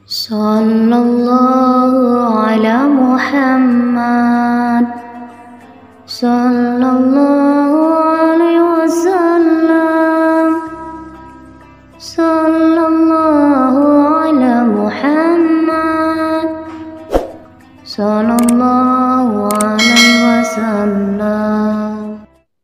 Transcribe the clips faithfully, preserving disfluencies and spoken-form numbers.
Sallallahu ala Muhammad Sallallahu alaihi wasallam Sallallahu ala Muhammad Sallallahu alaihi wasallam.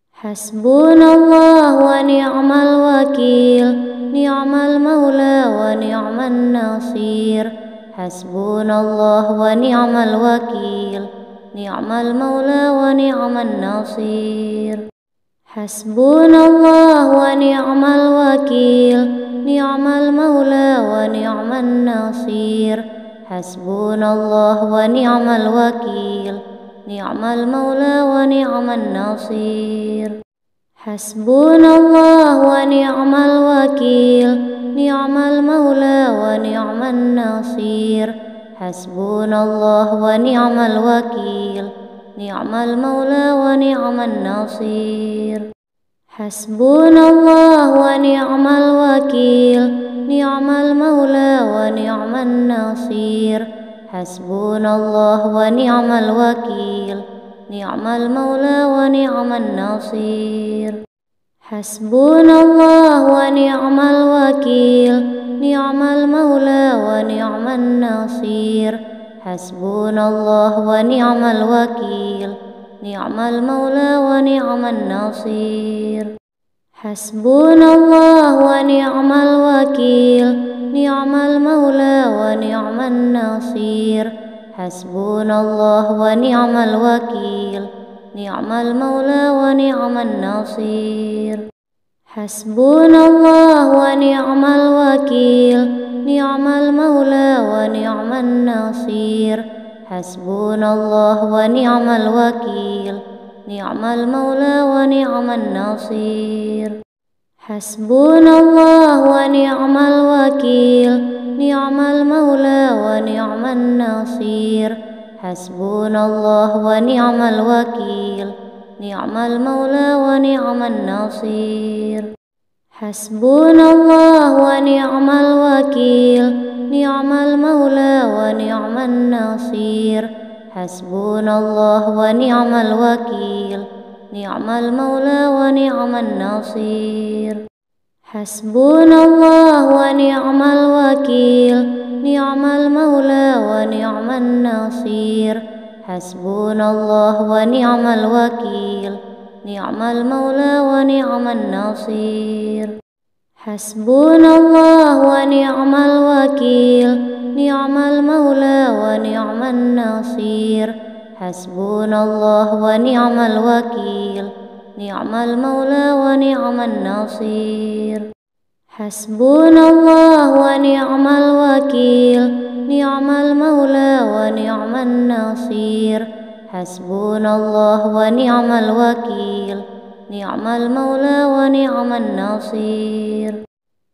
Hasbunallah wa ni'mal wakil, ni'mal maula wa ni'man nasir. Hasbunallah wa ni'mal wakil, ni'mal maula wa ni'man nasir. Hasbunallah wa ni'mal wakil, ni'mal maula wa ni'man nasir. Hasbunallah wa ni'mal wakil, ni'mal maula wa ni'man nasir. Hasbunallah wa ni'mal wakil, ni'mal maula wa ni'man nasir. Hasbunallah wa ni'mal wakil, ni'mal maula wa ni'man nasir. Hasbunallah wa ni'mal wakil, ni'mal maula wa ni'man nasir. Hasbunallah wa ni'mal wakil, ni'mal maula wa ni'man nasir. Hasbunallah wa ni'mal wakil, ni'mal maula wa ni'man nasir. Hasbunallah wa ni'mal wakil, ni'mal maula wa ni'man nasir. Hasbunallah wa ni'mal wakil, ni'mal maula wa ni'man nasir. Hasbunallah wa ni'mal wakil, ni'mal maula wa ni'man nasir. Hasbunallah wa ni'mal wakil, ni'mal maula wa ni'man nasir. Hasbunallah wa ni'mal wakil, ni'mal maula wa ni'man nasir. Hasbunallah wa ni'mal wakil, ni'mal maula wa ni'man nasir. Hasbunallah wa ni'mal wakil, ni'mal maula wa ni'man nasir. Hasbunallah wa ni'mal wakil, ni'mal maula wa ni'man nasir. Hasbunallah wa ni'mal wakil, ni'mal maula wa ni'man nasir. Hasbunallah wa ni'mal wakil, ni'mal maula wa ni'man nasir. Hasbunallah wa ni'mal wakil, ni'mal maula wa ni'man nasir. Hasbunallah wa ni'mal wakil, ni'mal maula wa ni'man nasir. Hasbunallah wa ni'mal wakil, ni'mal maula wa ni'man nasir. Hasbunallah wa ni'mal wakil, ni'mal maula wa ni'man nasir. Hasbunallah wa ni'mal wakil, ni'mal maula wa ni'man nasir.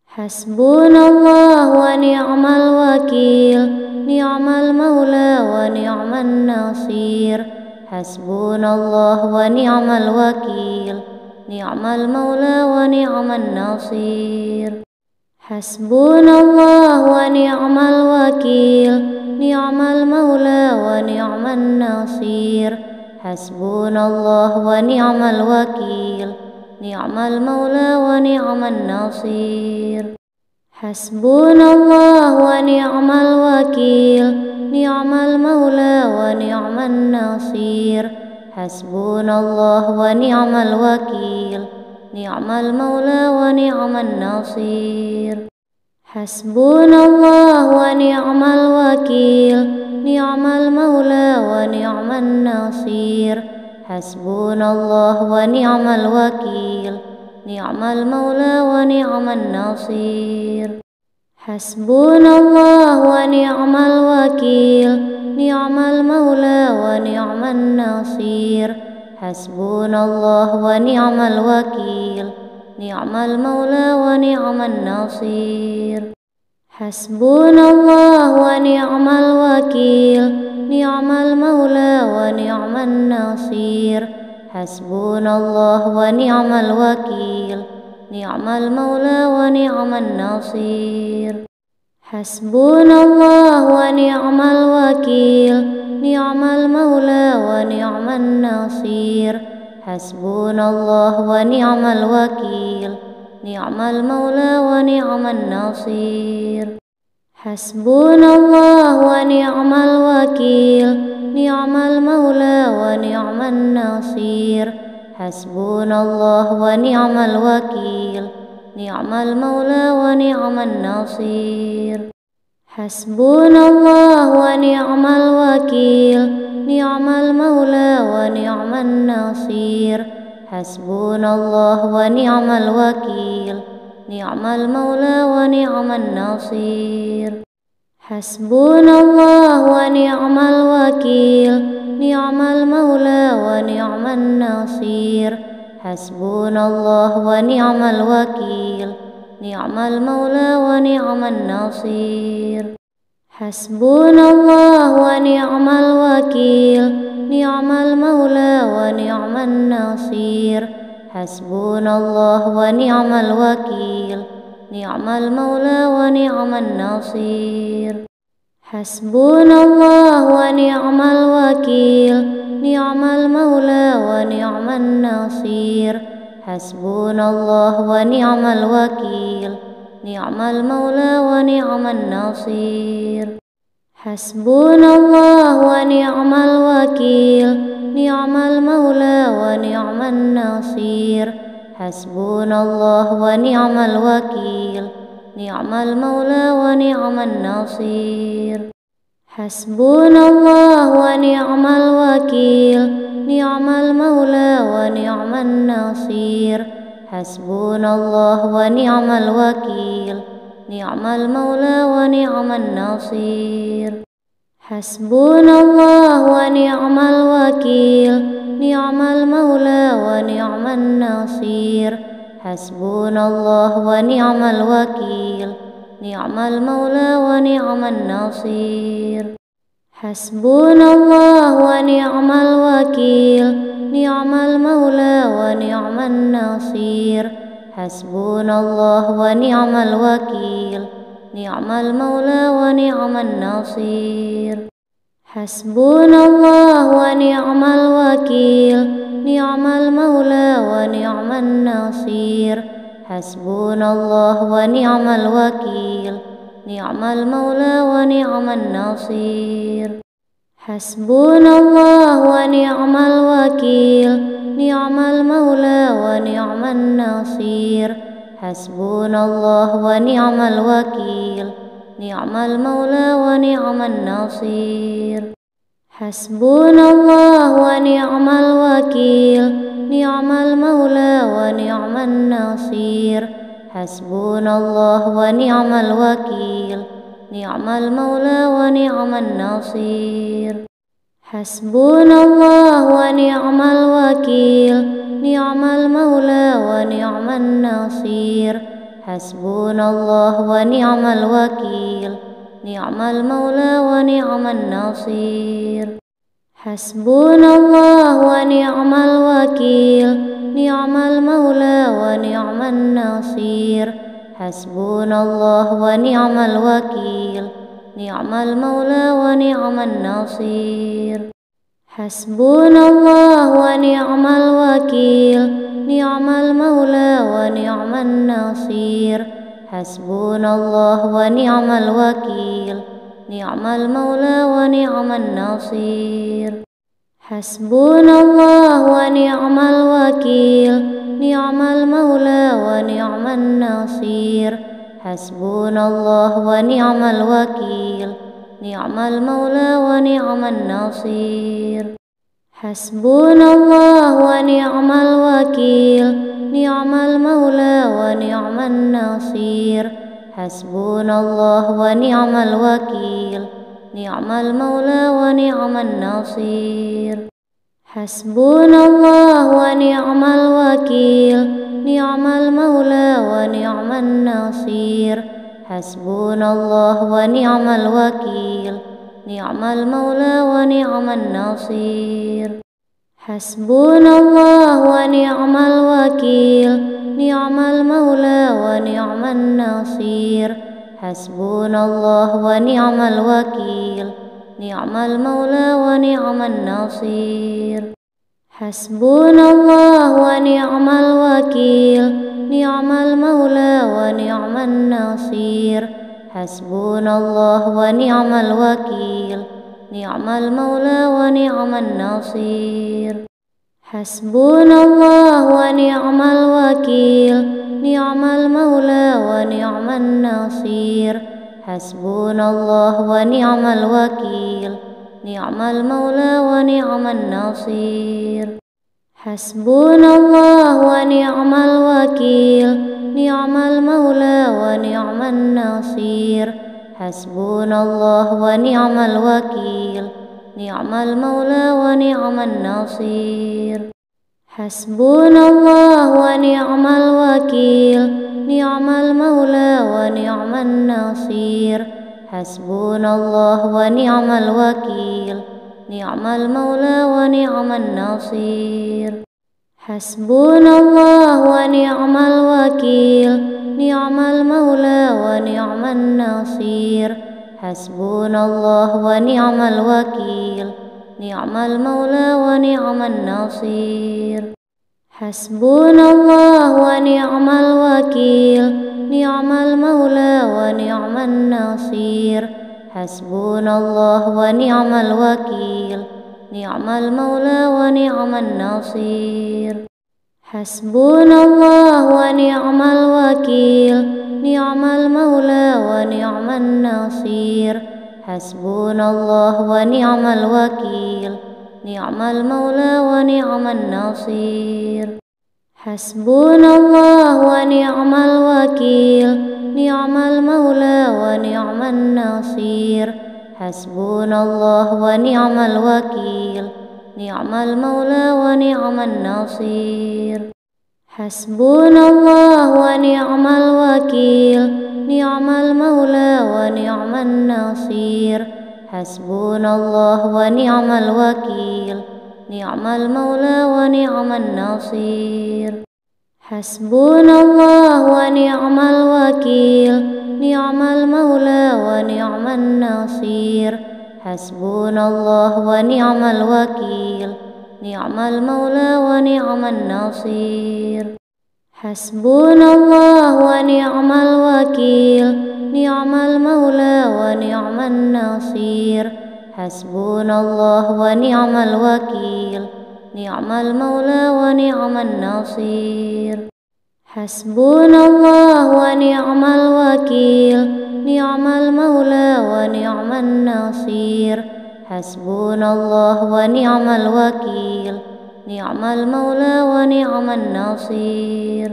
Hasbunallah wa ni'mal wakil, ni'mal maula wa ni'man nasir. Hasbunallah wa ni'mal wakil, ni'mal maula wa ni'man nasir. Hasbunallah wa ni'mal wakil, ni'mal maula wa ni'man nasir. Hasbunallah wa ni'mal wakil, ni'mal maula wa ni'man nasir. Hasbunallah wa ni'mal wakil, ni'mal maula wa ni'man nasir. Hasbunallah wa ni'mal wakil, ni'mal maula wa ni'man nasir. Hasbunallah wa ni'mal wakil, ni'mal maula wa ni'man nasir. Hasbunallah wa ni'mal wakil, ni'mal maula wa ni'man nasir. Hasbunallah wa ni'mal wakil, ni'mal maula wa ni'man nasir. Hasbunallah wa ni'mal wakil, ni'mal maula wa ni'man nasir. Hasbunallah wa ni'mal wakil, ni'mal maula wa ni'man nasir. Hasbunallah wa ni'mal wakil, ni'mal maula wa ni'man nasir. حسبنا الله ونعم الوكيل نعم المولى ونعم النصير حسبنا الله ونعم الوكيل نعم المولى ونعم النصير حسبنا الله ونعم الوكيل نعم المولى ونعم النصير حسبنا الله ونعم الوكيل نعم المولى ونعم النصير حسبنا الله ونعم الوكيل نعم المولى ونعم النصير حسبنا الله ونعم الوكيل نعم المولى ونعم النصير حسبنا الله ونعم الوكيل نعم المولى ونعم النصير حسبنا الله ونعم الوكيل نعم المولى ونعم النصير حسبنا الله ونعم الوكيل نعم المولى ونعم النصير حسبنا الله ونعم الوكيل نعم المولى ونعم النصير حسبنا الله ونعم الوكيل نعم المولى ونعم النصير حسبنا الله ونعم الوكيل نعم المولى ونعم النصير حسبنا الله ونعم الوكيل نعم المولى ونعم النصير حسبنا الله ونعم الوكيل نعم المولى ونعم النصير حسبنا الله ونعم الوكيل نعم المولى ونعم النصير حسبنا الله ونعم الوكيل نعم المولى ونعم النصير حسبنا الله ونعم الوكيل نعم المولى ونعم النصير حسبنا الله ونعم الوكيل نعم المولى ونعم النصير حسبنا الله ونعم الوكيل نعم المولى ونعم النصير حسبنا الله ونعم الوكيل نعم المولى ونعم النصير حسبنا الله ونعم الوكيل نعم المولى ونعم النصير حسبنا الله ونعم الوكيل نعم المولى ونعم النصير حسبنا الله ونعم الوكيل نعم المولى ونعم النصير حسبنا الله ونعم الوكيل نعم المولى ونعم النصير حسبنا الله ونعم الوكيل نعم المولى ونعم النصير حسبنا الله ونعم الوكيل نعم المولى ونعم النصير حسبنا الله ونعم الوكيل نعم المولى ونعم النصير حسبنا الله ونعم الوكيل نعم المولى ونعم النصير حسبنا الله ونعم الوكيل نعم المولى ونعم النصير حسبنا الله ونعم الوكيل نعم المولى ونعم النصير حسبنا الله ونعم الوكيل نعم المولى ونعم النصير حسبنا الله ونعم الوكيل نعم المولى ونعم النصير حسبنا الله ونعم الوكيل نعم المولى ونعم النصير حسبنا الله ونعم الوكيل نعم المولى ونعم النصير حسبنا الله ونعم الوكيل نعم المولى ونعم النصير حسبنا الله ونعم الوكيل نعم المولى ونعم النصير حسبنا الله ونعم الوكيل نعم المولى ونعم النصير حسبنا الله ونعم الوكيل نعم المولى ونعم النصير حسبنا الله ونعم الوكيل نعم المولى ونعم النصير حسبنا الله ونعم الوكيل نعم المولى ونعم النصير حسبنا الله ونعم الوكيل نعم المولى ونعم النصير حسبنا الله ونعم الوكيل نعم المولى ونعم النصير حسبنا الله ونعم الوكيل نعم المولى ونعم النصير حسبنا الله ونعم الوكيل نعم المولى ونعم النصير حسبنا الله ونعم الوكيل نعم المولى ونعم النصير حسبنا الله ونعم الوكيل نعم المولى ونعم النصير حسبنا الله ونعم الوكيل نعم المولى ونعم النصير حسبنا الله ونعم الوكيل نعم المولى ونعم النصير حسبنا الله ونعم الوكيل نعم المولى ونعم النصير حسبنا الله ونعم الوكيل نعم المولى ونعم النصير حسبنا الله ونعم الوكيل نعم المولى ونعم النصير حسبنا الله ونعم الوكيل نعم المولى ونعم النصير حسبنا الله ونعم الوكيل نعم المولى ونعم النصير حسبنا الله ونعم الوكيل نعم المولى ونعم النصير حسبنا الله ونعم الوكيل نعم المولى ونعم النصير حسبنا الله ونعم الوكيل نعم المولى ونعم النصير حسبنا الله ونعم الوكيل نعم المولى ونعم النصير حسبنا الله ونعم الوكيل نعم المولى ونعم النصير حسبنا الله ونعم الوكيل نعم المولى ونعم النصير حسبنا الله ونعم الوكيل نعم المولى ونعم النصير حسبنا الله ونعم الوكيل نعم المولى ونعم النصير حسبنا الله ونعم الوكيل نعم المولى ونعم النصير حسبنا الله ونعم الوكيل نعم المولى ونعم النصير حسبنا الله ونعم الوكيل نعم المولى ونعم النصير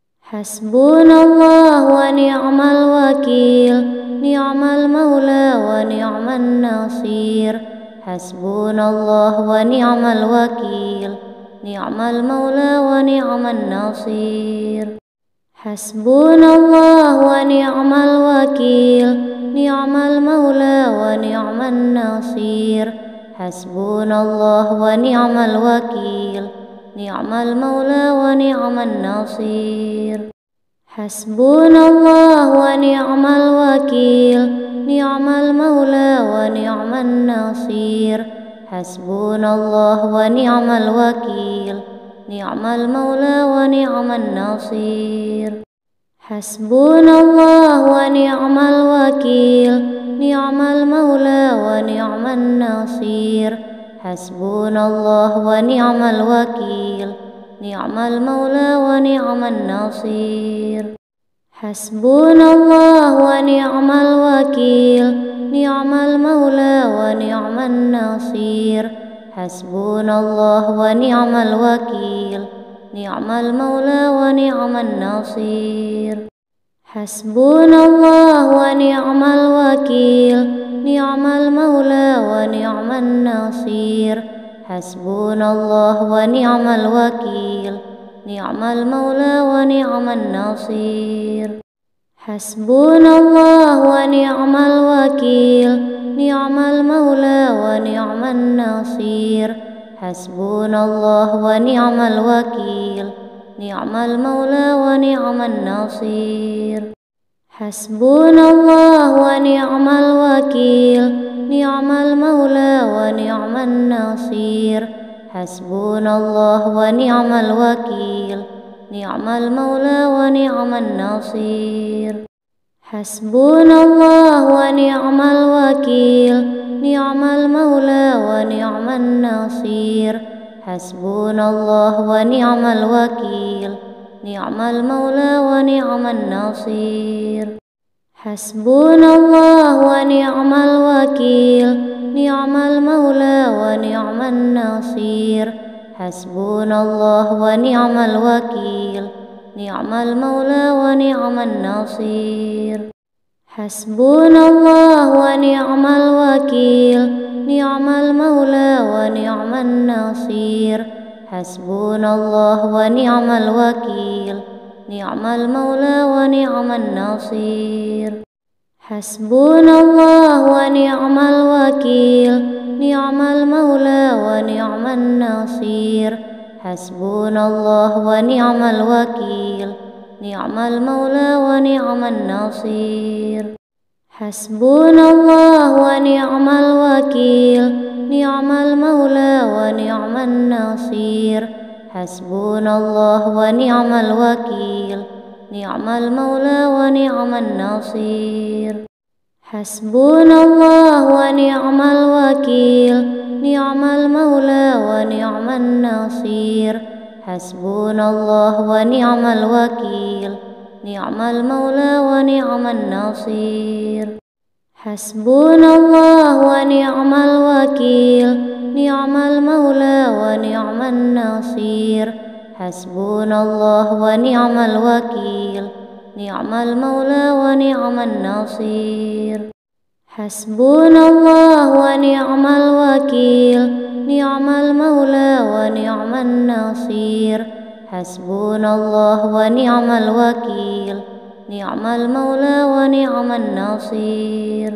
حسبنا الله ونعم الوكيل نعم المولى ونعم النصير حسبنا الله ونعم الوكيل نعم المولى ونعم النصير حسبنا الله ونعم الوكيل نعم المولى ونعم النصير حسبنا الله ونعم الوكيل نعم المولى ونعم النصير حسبنا الله ونعم الوكيل نعم المولى ونعم النصير حسبنا الله ونعم الوكيل نعم المولى ونعم النصير حسبنا الله ونعم الوكيل نعم المولى ونعم النصير حسبنا الله ونعم الوكيل نعم المولى ونعم النصير حسبنا الله ونعم الوكيل نعم المولى ونعم النصير حسبنا الله ونعم الوكيل نعم المولى ونعم النصير حسبنا الله ونعم الوكيل نعم المولى ونعم النصير حسبنا الله ونعم الوكيل نعم المولى ونعم النصير حسبنا الله ونعم الوكيل نعم المولى ونعم النصير حسبنا الله ونعم الوكيل نعم المولى ونعم النصير حسبنا الله ونعم الوكيل نعم المولى ونعم النصير حسبنا الله ونعم الوكيل نعم المولى ونعم النصير حسبنا الله ونعم الوكيل نعم المولى ونعم النصير حسبنا الله ونعم الوكيل نعم المولى ونعم النصير حسبنا الله ونعم الوكيل نعم المولى ونعم النصير حسبنا الله ونعم الوكيل نعم المولى ونعم النصير حسبنا الله ونعم الوكيل نعم المولى ونعم النصير حسبنا الله ونعم الوكيل نعم المولى ونعم النصير حسبنا الله ونعم الوكيل نعم المولى ونعم النصير حسبنا الله ونعم الوكيل نعم المولى ونعم النصير حسبنا الله ونعم الوكيل نعم المولى ونعم النصير حسبنا الله ونعم الوكيل نعم المولى ونعم النصير حسبنا الله ونعم الوكيل نعم المولى ونعم النصير حسبنا الله ونعم الوكيل نعم المولى ونعم النصير حسبنا الله ونعم الوكيل نعم المولى ونعم النصير حسبنا الله ونعم الوكيل نعم المولى ونعم النصير حسبنا الله ونعم الوكيل نعم المولى ونعم النصير حسبنا الله ونعم الوكيل نعم المولى ونعم النصير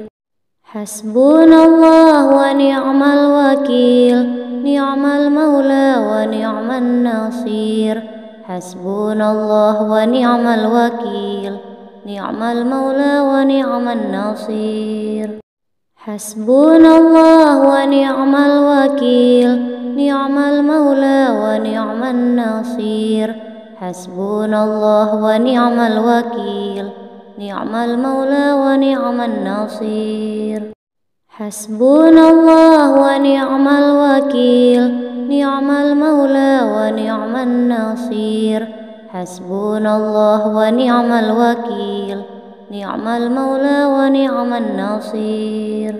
حسبنا الله ونعم الوكيل نعم المولى ونعم النصير حسبنا الله ونعم الوكيل نعم المولى ونعم النصير حسبنا الله ونعم الوكيل نعم المولى ونعم النصير حسبنا الله ونعم الوكيل نعم المولى ونعم النصير حسبنا الله ونعم الوكيل نعم المولى ونعم النصير حسبنا الله ونعم الوكيل نعم المولى ونعم النصير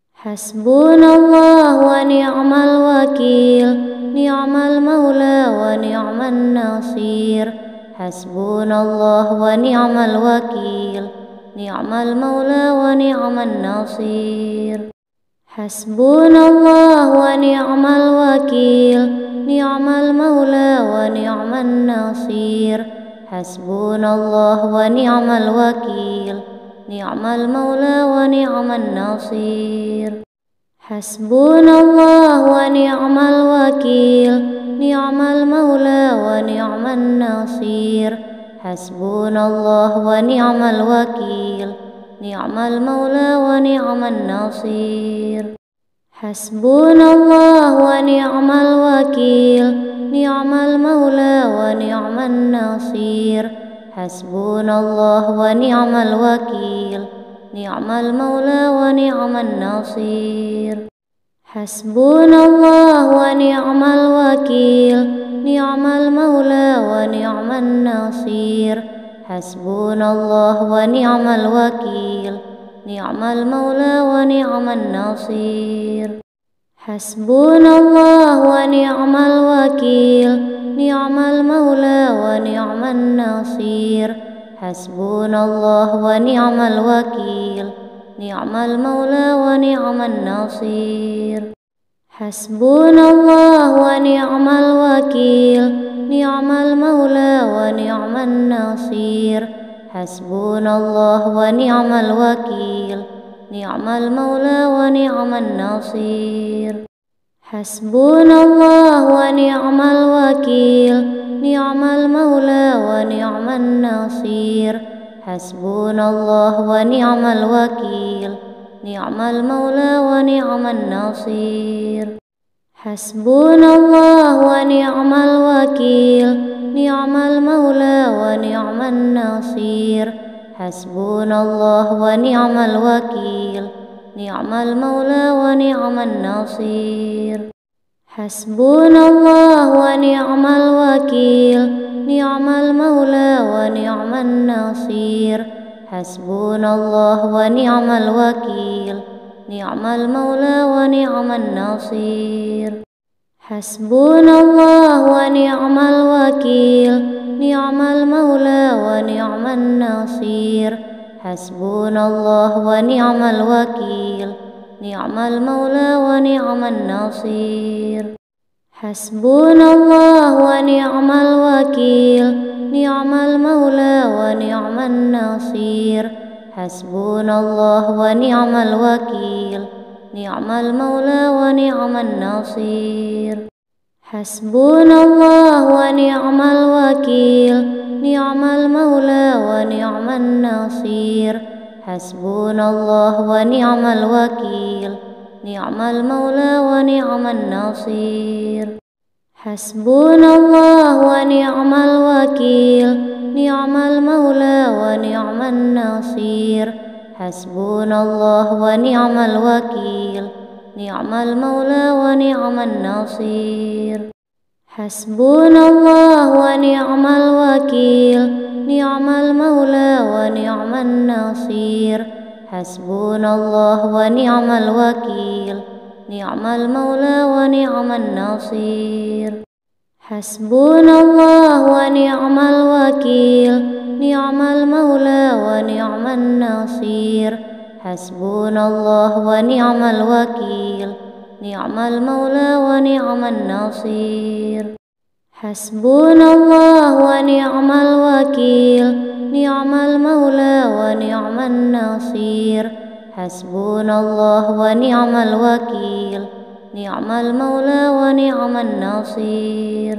حسبنا الله ونعم الوكيل نعم المولى ونعم النصير حسبنا الله ونعم الوكيل نعم المولى ونعم النصير حسبنا الله ونعم الوكيل نعم المولى ونعم النصير حسبنا الله ونعم الوكيل نعم المولى ونعم النصير حسبنا الله ونعم الوكيل نعم المولى ونعم النصير حسبنا الله ونعم الوكيل نعم المولى ونعم النصير حسبنا الله ونعم الوكيل نعم المولى ونعم النصير حسبنا الله ونعم الوكيل نعم المولى ونعم النصير حسبنا الله ونعم الوكيل نعم المولى ونعم النصير حسبنا الله ونعم الوكيل نعم المولى ونعم النصير حسبنا الله ونعم الوكيل نعم المولى ونعم النصير حسبنا الله ونعم الوكيل نعم المولى ونعم النصير حسبنا الله ونعم الوكيل نعم المولى ونعم النصير حسبنا الله ونعم الوكيل نعم المولى ونعم النصير حسبنا الله ونعم الوكيل نعم المولى ونعم النصير حسبنا الله ونعم الوكيل نعم المولى ونعم النصير حسبنا الله ونعم الوكيل نعم المولى ونعم النصير حسبنا الله ونعم الوكيل نعم المولى ونعم النصير حسبنا الله ونعم الوكيل نعم المولى ونعم النصير حسبنا الله ونعم الوكيل نعم المولى ونعم النصير حسبنا الله ونعم الوكيل نعم المولى ونعم النصير حسبنا الله ونعم الوكيل نعم المولى ونعم النصير حسبنا الله ونعم الوكيل نعم المولى ونعم النصير حسبنا الله ونعم الوكيل نعم المولى ونعم النصير حسبنا الله ونعم الوكيل نعم المولى ونعم النصير حسبنا الله ونعم الوكيل نعم المولى ونعم النصير حسبنا الله ونعم الوكيل نعم المولى ونعم النصير حسبنا الله ونعم الوكيل نعم المولى ونعم النصير حسبنا الله ونعم الوكيل نعم المولى ونعم النصير حسبنا الله ونعم الوكيل نعم المولى ونعم النصير حسبنا الله ونعم الوكيل نعم المولى ونعم النصير حسبنا الله ونعم الوكيل نعم المولى ونعم النصير حسبنا الله ونعم الوكيل نعم المولى ونعم النصير حسبنا الله ونعم الوكيل نعم المولى ونعم النصير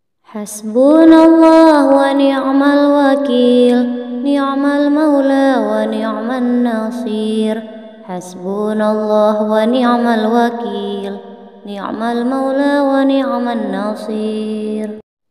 حسبنا الله ونعم الوكيل نعم المولى ونعم النصير حسبنا الله ونعم الوكيل نعم المولى ونعم النصير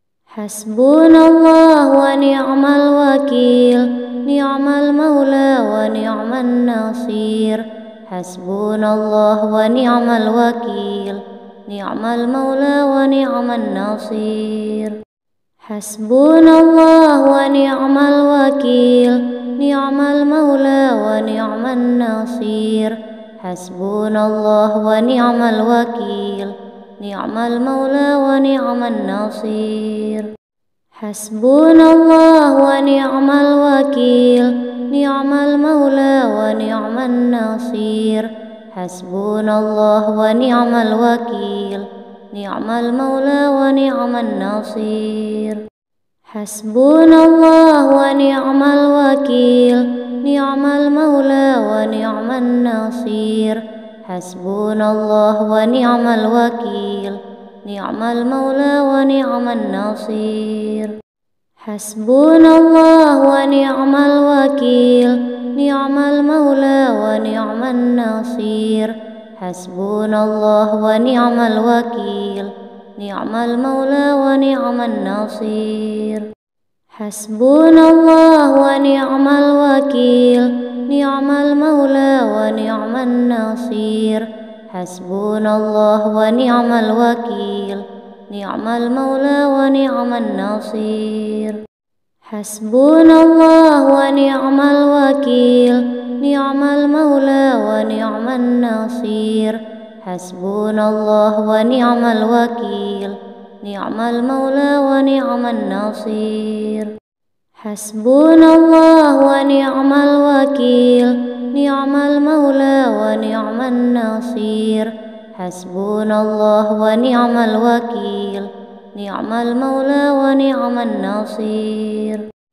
حسبنا الله ونعم الوكيل نعم المولى ونعم النصير حسبنا الله ونعم الوكيل نعم المولى ونعم النصير حسبنا الله ونعم الوكيل نعم المولى ونعم النصير حسبنا الله ونعم الوكيل نعم المولى ونعم النصير حسبنا الله ونعم الوكيل نعم المولى ونعم النصير حسبنا الله ونعم الوكيل نعم المولى ونعم النصير حسبنا الله ونعم الوكيل نعم المولى ونعم النصير حسبنا الله ونعم الوكيل نعم المولى ونعم النصير حسبنا الله ونعم الوكيل نعم المولى ونعم النصير حسبنا الله ونعم الوكيل نعم المولى ونعم النصير حسبنا الله ونعم الوكيل نعم المولى ونعم النصير حسبنا الله ونعم الوكيل نعم المولى ونعم النصير حسبنا الله ونعم الوكيل نعم المولى ونعم النصير حسبنا الله ونعم الوكيل نعم المولى ونعم النصير حسبنا الله ونعم الوكيل نعم المولى ونعم النصير حسبنا الله ونعم الوكيل نعم المولى ونعم النصير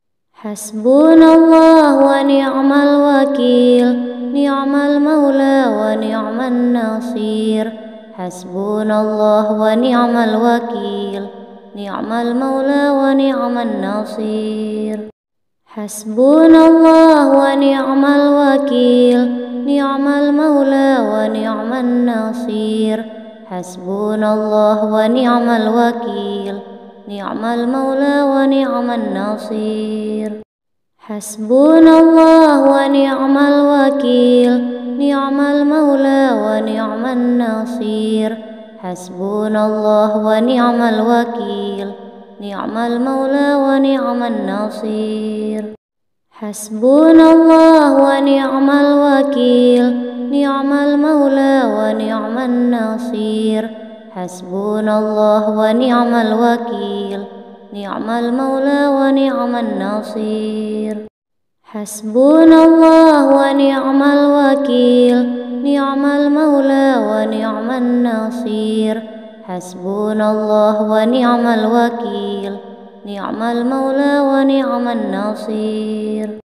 حسبنا الله ونعم الوكيل نعم المولى ونعم النصير حسبنا الله ونعم الوكيل نعم المولى ونعم النصير حسبنا الله ونعم الوكيل نعم المولى ونعم النصير حسبنا الله ونعم الوكيل نعم المولى ونعم النصير حسبنا الله ونعم الوكيل نعم المولى ونعم النصير حسبنا الله ونعم الوكيل نعم المولى ونعم النصير حسبنا الله ونعم الوكيل نعم المولى ونعم النصير حسبنا الله ونعم الوكيل نعم المولى ونعم النصير حسبنا الله ونعم الوكيل نعم المولى ونعم النصير حسبنا الله ونعم الوكيل نعم المولى ونعم النصير